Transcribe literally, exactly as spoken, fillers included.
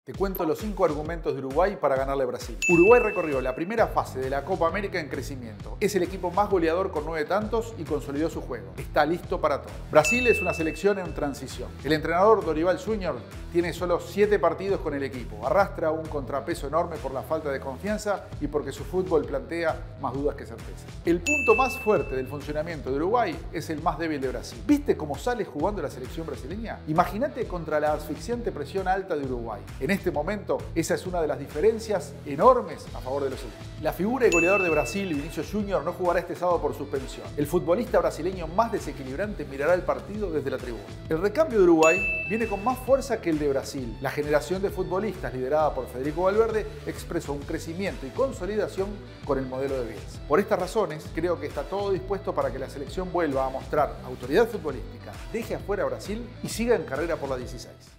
Te cuento los cinco argumentos de Uruguay para ganarle a Brasil. Uruguay recorrió la primera fase de la Copa América en crecimiento. Es el equipo más goleador con nueve tantos y consolidó su juego. Está listo para todo. Brasil es una selección en transición. El entrenador Dorival Júnior tiene solo siete partidos con el equipo. Arrastra un contrapeso enorme por la falta de confianza y porque su fútbol plantea más dudas que certezas. El punto más fuerte del funcionamiento de Uruguay es el más débil de Brasil. ¿Viste cómo sale jugando la selección brasileña? Imagínate contra la asfixiante presión alta de Uruguay. En este momento, esa es una de las diferencias enormes a favor de los equipos. La figura y goleador de Brasil, Vinicius Júnior, no jugará este sábado por suspensión. El futbolista brasileño más desequilibrante mirará el partido desde la tribuna. El recambio de Uruguay viene con más fuerza que el de Brasil. La generación de futbolistas liderada por Federico Valverde expresó un crecimiento y consolidación con el modelo de Bielsa. Por estas razones, creo que está todo dispuesto para que la selección vuelva a mostrar autoridad futbolística, deje afuera a Brasil y siga en carrera por la dieciséis.